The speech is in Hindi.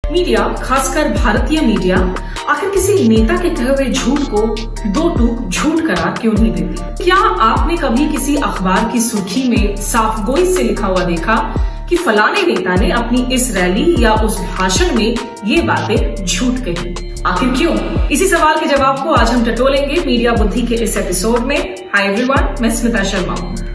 मीडिया, खासकर भारतीय मीडिया, आखिर किसी नेता के कहे हुए झूठ को दो टूक झूठ करार क्यों नहीं देती? क्या आपने कभी किसी अखबार की सुर्खी में साफ गोई से लिखा हुआ देखा कि फलाने नेता ने अपनी इस रैली या उस भाषण में ये बातें झूठ कही? आखिर क्यों? इसी सवाल के जवाब को आज हम टटोलेंगे मीडिया बुद्धि के इस एपिसोड में। हाय एवरीवन, मैं स्मिता शर्मा हूँ।